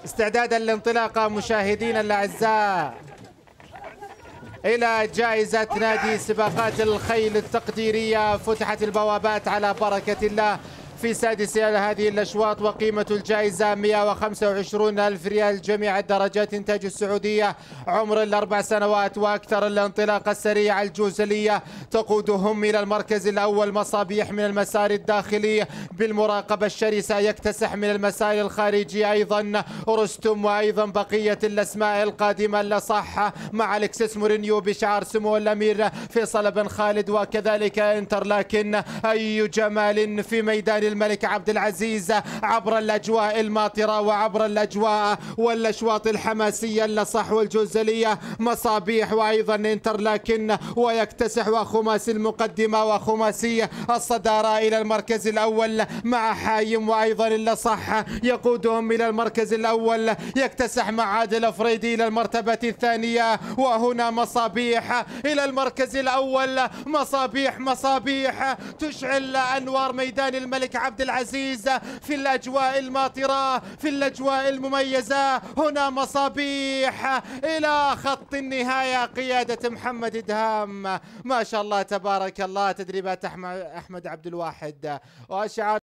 استعدادا للانطلاقة مشاهدينا الأعزاء إلى جائزة نادي سباقات الخيل التقديرية. فتحت البوابات على بركة الله في سادس هذه الأشواط، وقيمة الجائزة 125,000 ريال، جميع الدرجات إنتاج السعودية، عمر ال4 سنوات وأكثر. الانطلاقة السريعة الجوزلية تقودهم إلى المركز الأول. مصابيح من المسار الداخلي بالمراقبة الشرسة، يكتسح من المسار الخارجي أيضا رستم، وأيضا بقية الأسماء القادمة لصح مع الكسس مورينيو بشعار سمو الأمير فيصل بن خالد، وكذلك انترلاكن. أي جمال في ميدان الملك عبد العزيز عبر الأجواء الماطرة وعبر الأجواء والأشواط الحماسية لصح والجوزلية. مصابيح وأيضا انترلاكن، ويكتسح وخماسي المقدمة وخماسي الصدارة إلى المركز الأول مع حايم، وأيضا لصح يقودهم إلى المركز الأول. يكتسح مع عادل أفريدي إلى المرتبة الثانية، وهنا مصابيح إلى المركز الأول. مصابيح تشعل أنوار ميدان الملك عبد العزيز في الأجواء الماطرة، في الأجواء المميزة. هنا مصابيح إلى خط النهاية، قيادة محمد إدهام. ما شاء الله تبارك الله، تدريبات أحمد عبد الواحد وأشعار